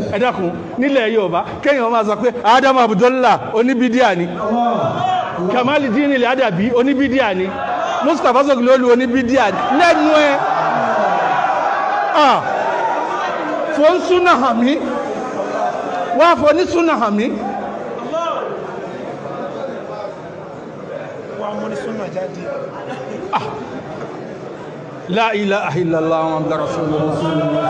ẹ dákun nílẹ̀ Yorùbá kéèyàn máa sọ pé Adamu Abdullah oníbídíà ni Kamaldeen Al-Adabi oníbídíà ni Mustapha Zogilolu oníbídíà ni lẹ́nu ẹ fòun súnà hàn mí wá fò ní súnà hàn mí. La ilaha illallah Muhammadur Rasulullah.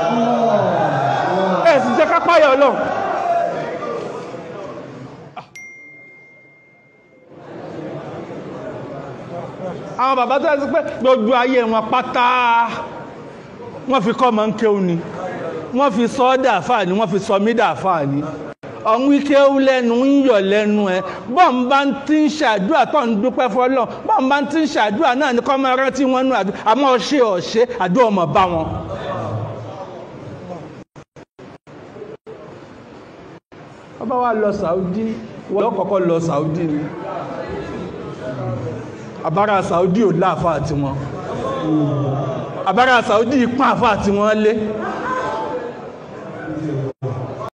Ẹ sì jẹ́ ká páyà Ọlọ́run. Àwọn bàbá tó ẹ́sí pé gbogbo ayé wọn pátá wọ́n fi kọ́ mọ́ ń kéwú ni, wọ́n fi sọ dàfà ni, wọ́n fi sọ mí dàfà ni. Ọ̀hún kéwú lẹ́nu ń yọ̀ lẹ́nu ẹ̀ bọ́n bá ń tí ń ṣàdúrà tó ń dúpẹ́ fọ́lọ́ bọ́n bá ń tí ń ṣàdúrà náà ní kọ́ máa rántí wọn nú àdúrà àmọ́ ọ̀ṣẹ́ àdúrà ọmọ bá wọn. ọba wa lọ Saudi wọ́n kọ́kọ́ lọ Saudi ni àbára Saudi ò láàfà àti wọn àbára Saudi pọ́n àfà àti wọn lé